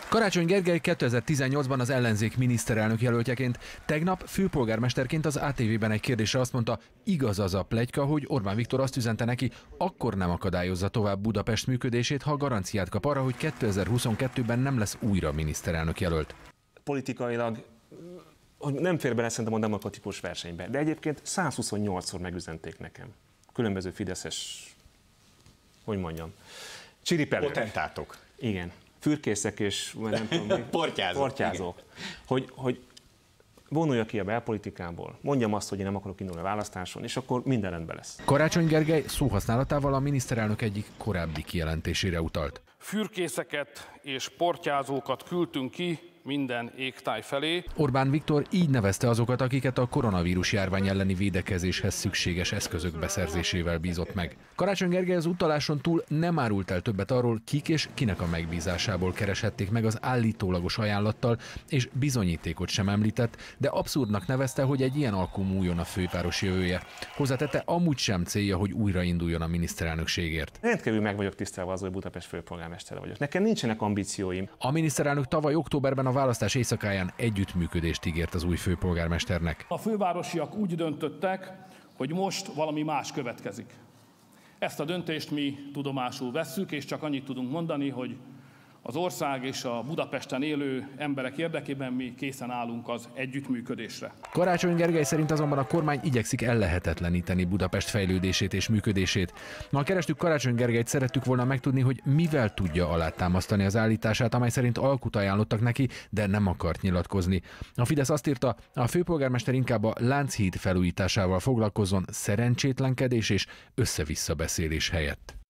Karácsony Gergely 2018-ban az ellenzék miniszterelnök jelöltjeként, tegnap főpolgármesterként az ATV-ben egy kérdésre azt mondta, igaz az a pletyka, hogy Orbán Viktor azt üzente neki, akkor nem akadályozza tovább Budapest működését, ha garanciát kap arra, hogy 2022-ben nem lesz újra miniszterelnök jelölt. Politikailag nem fér bele szerintem a demokratikus versenybe, de egyébként 128-szor megüzenték nekem. Különböző fideszes, hogy mondjam, csiripelők. Potentátok. Igen. Fürkészek és nem tudom, portyázók. Hogy vonulja ki a belpolitikából, mondjam azt, hogy én nem akarok indulni a választáson, és akkor minden rendben lesz. Karácsony Gergely szóhasználatával a miniszterelnök egyik korábbi kijelentésére utalt. Fürkészeket és portyázókat küldtünk ki minden égtáj felé. Orbán Viktor így nevezte azokat, akiket a koronavírus járvány elleni védekezéshez szükséges eszközök beszerzésével bízott meg. Karácsony Gergely az utaláson túl nem árult el többet arról, kik és kinek a megbízásából kereshették meg az állítólagos ajánlattal, és bizonyítékot sem említett, de abszurdnak nevezte, hogy egy ilyen alkú múljon a főváros jövője. Hozzátette, amúgy sem célja, hogy újrainduljon a miniszterelnökségért. Rendkívül meg vagyok tisztelve az, hogy Budapest főpolgármestere vagyok. Nekem nincsenek ambícióim. A miniszterelnök tavaly októberben a választás éjszakáján együttműködést ígért az új főpolgármesternek. A fővárosiak úgy döntöttek, hogy most valami más következik. Ezt a döntést mi tudomásul vesszük, és csak annyit tudunk mondani, hogy az ország és a Budapesten élő emberek érdekében mi készen állunk az együttműködésre. Karácsony Gergely szerint azonban a kormány igyekszik ellehetetleníteni Budapest fejlődését és működését. Ma kerestük Karácsony Gergelyt, szerettük volna megtudni, hogy mivel tudja alátámasztani az állítását, amely szerint alkut ajánlottak neki, de nem akart nyilatkozni. A Fidesz azt írta, a főpolgármester inkább a Lánchíd felújításával foglalkozzon szerencsétlenkedés és össze-vissza beszélés helyett.